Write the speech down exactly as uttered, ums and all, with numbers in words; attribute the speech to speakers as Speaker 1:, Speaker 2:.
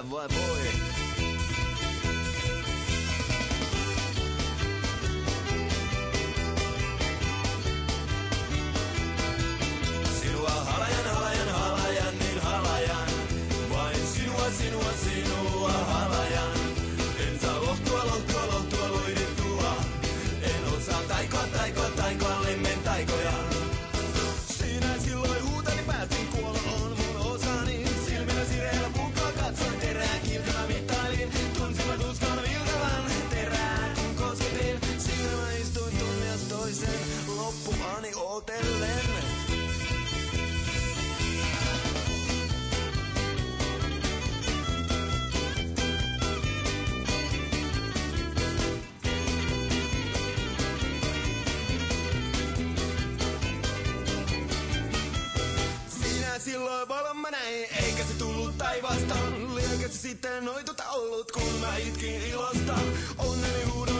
Speaker 1: mitä vai voi. Sinua halajan, halajan, halajan, niin halajan. Vain sinua, sinua, sinua halajan. En saa lohtua, lohtua, lohtua, loidettua. En osaa taikoa, taikoa, taikoa, lemmen taikoja. Sinä silloin huutani päästin kuolla on mun osani. Silmillä sireillä pukkaa katsoin terää, kilkana mittailin. Tunsin mä tuskan vilkavan terää, kun kosketin. Siinä mä istuin tunnias toisen loppuani ootellen. Silloin valon mä näin, eikä se tullut taivasta. Liekä se sitten noituta ollut, kun mä itkin ilosta. Onneni huudo